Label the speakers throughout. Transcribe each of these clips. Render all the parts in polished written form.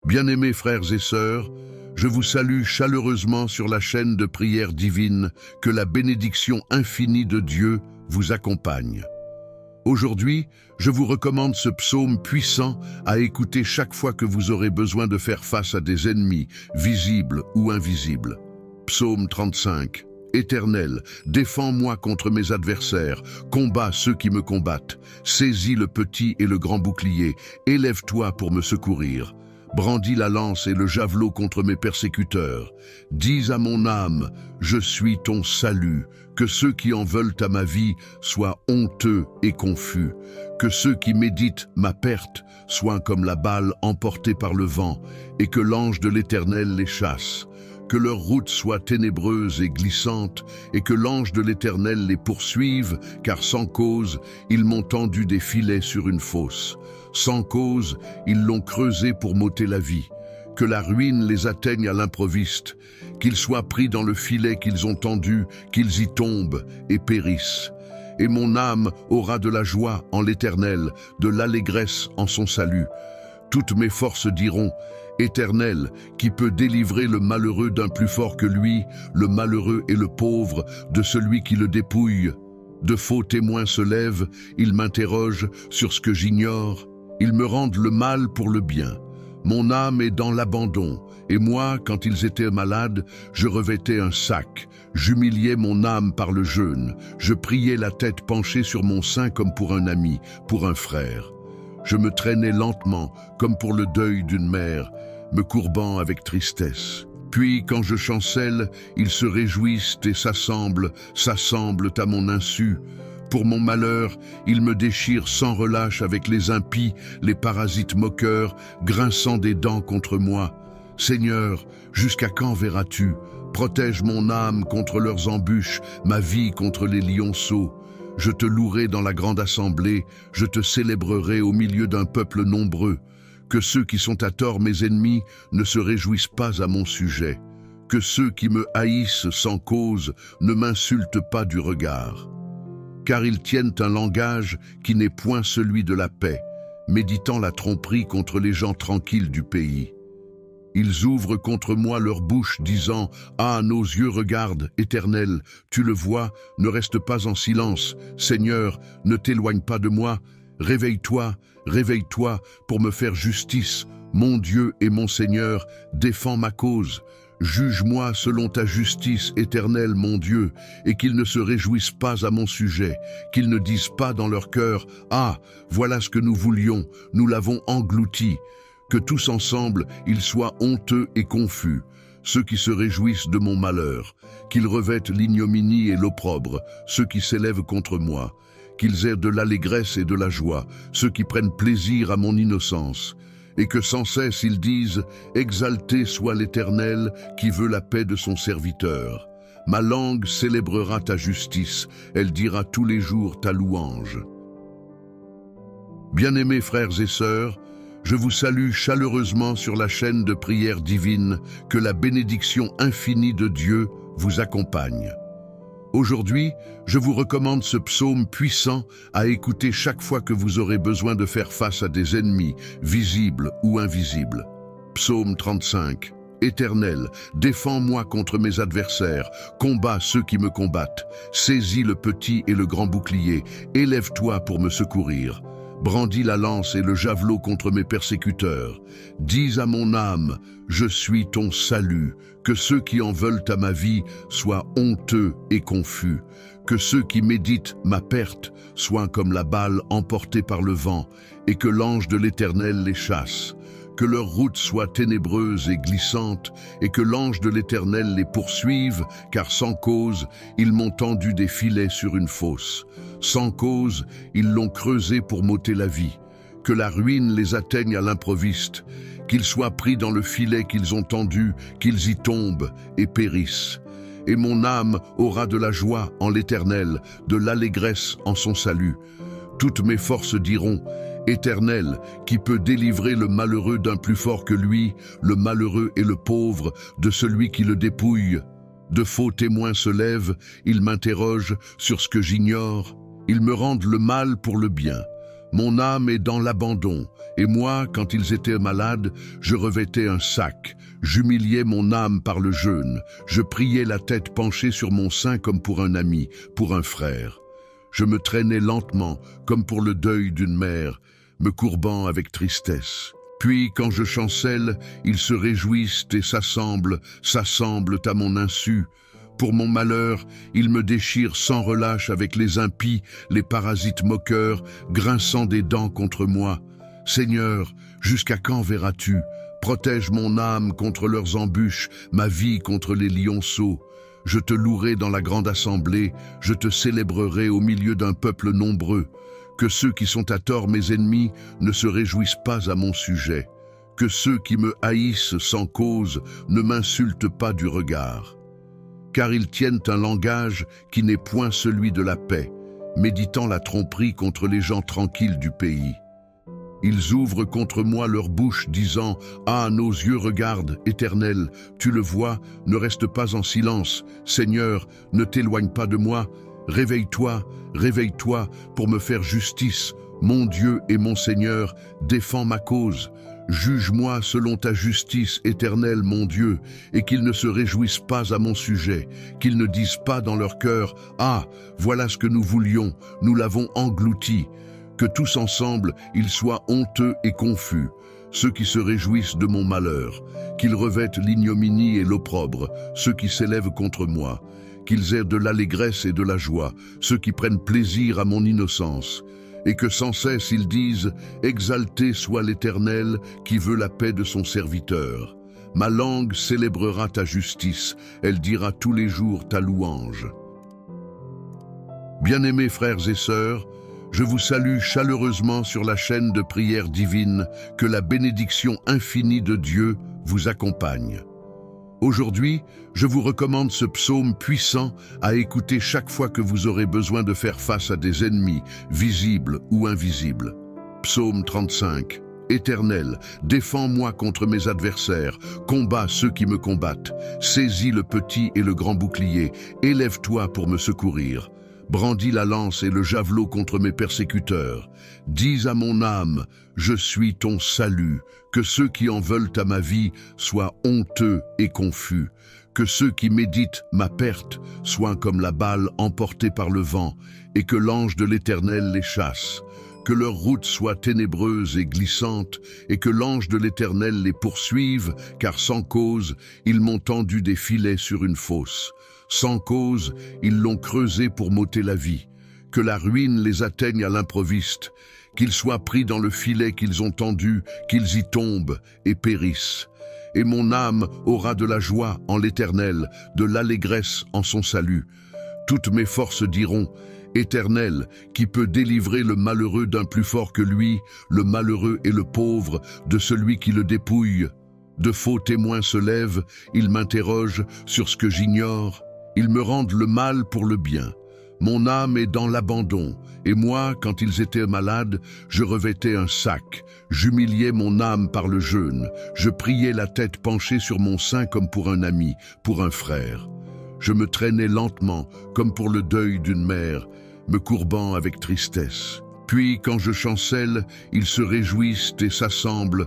Speaker 1: Bien-aimés frères et sœurs, je vous salue chaleureusement sur la chaîne de prière divine, que la bénédiction infinie de Dieu vous accompagne. Aujourd'hui, je vous recommande ce psaume puissant à écouter chaque fois que vous aurez besoin de faire face à des ennemis, visibles ou invisibles. Psaume 35. Éternel, défends-moi contre mes adversaires, combats ceux qui me combattent, saisis le petit et le grand bouclier, élève-toi pour me secourir. Brandis la lance et le javelot contre mes persécuteurs. Dis à mon âme, je suis ton salut, que ceux qui en veulent à ma vie soient honteux et confus, que ceux qui méditent ma perte soient comme la balle emportée par le vent, et que l'ange de l'Éternel les chasse. Que leur route soit ténébreuse et glissante, et que l'ange de l'Éternel les poursuive, car sans cause, ils m'ont tendu des filets sur une fosse. Sans cause, ils l'ont creusé pour m'ôter la vie. Que la ruine les atteigne à l'improviste, qu'ils soient pris dans le filet qu'ils ont tendu, qu'ils y tombent et périssent. Et mon âme aura de la joie en l'Éternel, de l'allégresse en son salut. Toutes mes forces diront, Éternel, qui peut délivrer le malheureux d'un plus fort que lui, le malheureux et le pauvre de celui qui le dépouille. De faux témoins se lèvent, ils m'interrogent sur ce que j'ignore. Ils me rendent le mal pour le bien. Mon âme est dans l'abandon, et moi, quand ils étaient malades, je revêtais un sac. J'humiliais mon âme par le jeûne. Je priais la tête penchée sur mon sein comme pour un ami, pour un frère. Je me traînais lentement, comme pour le deuil d'une mère, me courbant avec tristesse. Puis, quand je chancelle, ils se réjouissent et s'assemblent à mon insu. Pour mon malheur, ils me déchirent sans relâche avec les impies, les parasites moqueurs, grinçant des dents contre moi. Seigneur, jusqu'à quand verras-tu? Protège mon âme contre leurs embûches, ma vie contre les lionceaux. Je te louerai dans la grande assemblée, je te célébrerai au milieu d'un peuple nombreux. Que ceux qui sont à tort mes ennemis ne se réjouissent pas à mon sujet. Que ceux qui me haïssent sans cause ne m'insultent pas du regard. Car ils tiennent un langage qui n'est point celui de la paix, méditant la tromperie contre les gens tranquilles du pays. Ils ouvrent contre moi leur bouche, disant « Ah, nos yeux regardent, Éternel, tu le vois, ne reste pas en silence. Seigneur, ne t'éloigne pas de moi. Réveille-toi, réveille-toi pour me faire justice. Mon Dieu et mon Seigneur, défends ma cause. Juge-moi selon ta justice, Éternel, mon Dieu, et qu'ils ne se réjouissent pas à mon sujet, qu'ils ne disent pas dans leur cœur « Ah, voilà ce que nous voulions, nous l'avons englouti ». Que tous ensemble, ils soient honteux et confus, ceux qui se réjouissent de mon malheur, qu'ils revêtent l'ignominie et l'opprobre, ceux qui s'élèvent contre moi, qu'ils aient de l'allégresse et de la joie, ceux qui prennent plaisir à mon innocence, et que sans cesse ils disent « Exalté soit l'Éternel qui veut la paix de son serviteur. Ma langue célébrera ta justice, elle dira tous les jours ta louange. » Bien-aimés frères et sœurs, je vous salue chaleureusement sur la chaîne de prière divine, que la bénédiction infinie de Dieu vous accompagne. Aujourd'hui, je vous recommande ce psaume puissant à écouter chaque fois que vous aurez besoin de faire face à des ennemis, visibles ou invisibles. Psaume 35. Éternel, défends-moi contre mes adversaires, combats ceux qui me combattent, saisis le petit et le grand bouclier, élève-toi pour me secourir. Brandis la lance et le javelot contre mes persécuteurs. Dis à mon âme, je suis ton salut, que ceux qui en veulent à ma vie soient honteux et confus, que ceux qui méditent ma perte soient comme la balle emportée par le vent, et que l'ange de l'Éternel les chasse. Que leur route soit ténébreuse et glissante, et que l'ange de l'Éternel les poursuive, car sans cause, ils m'ont tendu des filets sur une fosse. Sans cause, ils l'ont creusé pour m'ôter la vie. Que la ruine les atteigne à l'improviste, qu'ils soient pris dans le filet qu'ils ont tendu, qu'ils y tombent et périssent. Et mon âme aura de la joie en l'Éternel, de l'allégresse en son salut. Toutes mes forces diront, Éternel, qui peut délivrer le malheureux d'un plus fort que lui, le malheureux et le pauvre de celui qui le dépouille. De faux témoins se lèvent, ils m'interrogent sur ce que j'ignore. Ils me rendent le mal pour le bien. Mon âme est dans l'abandon, et moi, quand ils étaient malades, je revêtais un sac. J'humiliais mon âme par le jeûne. Je priais la tête penchée sur mon sein comme pour un ami, pour un frère. Je me traînais lentement, comme pour le deuil d'une mère, me courbant avec tristesse. Puis, quand je chancelle, ils se réjouissent et s'assemblent à mon insu. Pour mon malheur, ils me déchirent sans relâche avec les impies, les parasites moqueurs, grinçant des dents contre moi. Seigneur, jusqu'à quand verras-tu? Protège mon âme contre leurs embûches, ma vie contre les lionceaux. Je te louerai dans la grande assemblée, je te célébrerai au milieu d'un peuple nombreux. Que ceux qui sont à tort mes ennemis ne se réjouissent pas à mon sujet. Que ceux qui me haïssent sans cause ne m'insultent pas du regard. Car ils tiennent un langage qui n'est point celui de la paix, méditant la tromperie contre les gens tranquilles du pays. Ils ouvrent contre moi leur bouche, disant « Ah, nos yeux regardent, Éternel, tu le vois, ne reste pas en silence. Seigneur, ne t'éloigne pas de moi. Réveille-toi, réveille-toi pour me faire justice. Mon Dieu et mon Seigneur, défends ma cause. Juge-moi selon ta justice, Éternel, mon Dieu, et qu'ils ne se réjouissent pas à mon sujet, qu'ils ne disent pas dans leur cœur « Ah, voilà ce que nous voulions, nous l'avons englouti ». Que tous ensemble, ils soient honteux et confus, ceux qui se réjouissent de mon malheur, qu'ils revêtent l'ignominie et l'opprobre, ceux qui s'élèvent contre moi, qu'ils aient de l'allégresse et de la joie, ceux qui prennent plaisir à mon innocence, et que sans cesse ils disent « Exalté soit l'Éternel qui veut la paix de son serviteur. Ma langue célébrera ta justice, elle dira tous les jours ta louange. » Bien-aimés frères et sœurs, je vous salue chaleureusement sur la chaîne de prière divine, que la bénédiction infinie de Dieu vous accompagne. Aujourd'hui, je vous recommande ce psaume puissant à écouter chaque fois que vous aurez besoin de faire face à des ennemis, visibles ou invisibles. Psaume 35. Éternel, défends-moi contre mes adversaires, combats ceux qui me combattent, saisis le petit et le grand bouclier, élève-toi pour me secourir. Brandis la lance et le javelot contre mes persécuteurs. Dis à mon âme, je suis ton salut. Que ceux qui en veulent à ma vie soient honteux et confus. Que ceux qui méditent ma perte soient comme la balle emportée par le vent, et que l'ange de l'Éternel les chasse. Que leur route soit ténébreuse et glissante, et que l'ange de l'Éternel les poursuive, car sans cause, ils m'ont tendu des filets sur une fosse. Sans cause, ils l'ont creusé pour m'ôter la vie. Que la ruine les atteigne à l'improviste, qu'ils soient pris dans le filet qu'ils ont tendu, qu'ils y tombent et périssent. Et mon âme aura de la joie en l'Éternel, de l'allégresse en son salut. Toutes mes forces diront, Éternel, qui peut délivrer le malheureux d'un plus fort que lui, le malheureux et le pauvre, de celui qui le dépouille. De faux témoins se lèvent, ils m'interrogent sur ce que j'ignore. Ils me rendent le mal pour le bien. Mon âme est dans l'abandon, et moi, quand ils étaient malades, je revêtais un sac. J'humiliais mon âme par le jeûne. Je priais la tête penchée sur mon sein comme pour un ami, pour un frère. Je me traînais lentement, comme pour le deuil d'une mère, me courbant avec tristesse. Puis, quand je chancelle, ils se réjouissent et s'assemblent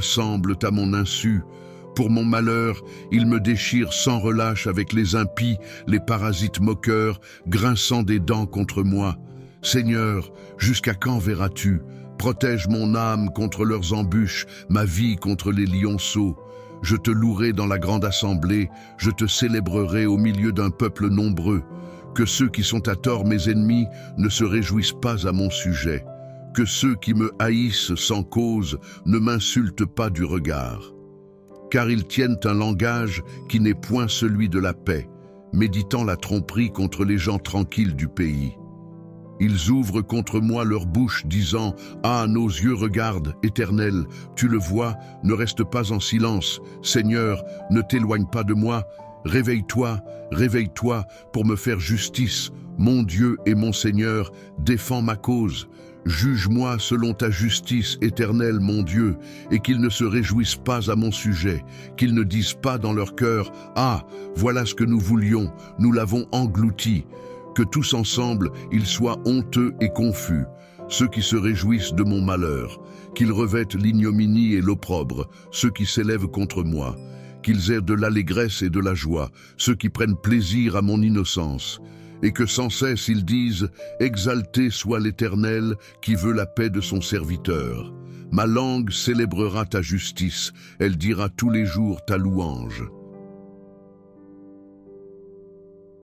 Speaker 1: à mon insu. Pour mon malheur, ils me déchirent sans relâche avec les impies, les parasites moqueurs, grinçant des dents contre moi. Seigneur, jusqu'à quand verras-tu? Protège mon âme contre leurs embûches, ma vie contre les lionceaux. Je te louerai dans la grande assemblée, je te célébrerai au milieu d'un peuple nombreux. Que ceux qui sont à tort mes ennemis ne se réjouissent pas à mon sujet. Que ceux qui me haïssent sans cause ne m'insultent pas du regard. Car ils tiennent un langage qui n'est point celui de la paix, méditant la tromperie contre les gens tranquilles du pays. Ils ouvrent contre moi leur bouche, disant « Ah, nos yeux regardent, Éternel, tu le vois, ne reste pas en silence. Seigneur, ne t'éloigne pas de moi. Réveille-toi, réveille-toi pour me faire justice. Mon Dieu et mon Seigneur, défends ma cause. Juge-moi selon ta justice, Éternel, mon Dieu, et qu'ils ne se réjouissent pas à mon sujet, qu'ils ne disent pas dans leur cœur « Ah, voilà ce que nous voulions, nous l'avons englouti ». Que tous ensemble, ils soient honteux et confus, ceux qui se réjouissent de mon malheur, qu'ils revêtent l'ignominie et l'opprobre, ceux qui s'élèvent contre moi, qu'ils aient de l'allégresse et de la joie, ceux qui prennent plaisir à mon innocence, et que sans cesse ils disent « Exalté soit l'Éternel qui veut la paix de son serviteur. Ma langue célébrera ta justice, elle dira tous les jours ta louange. »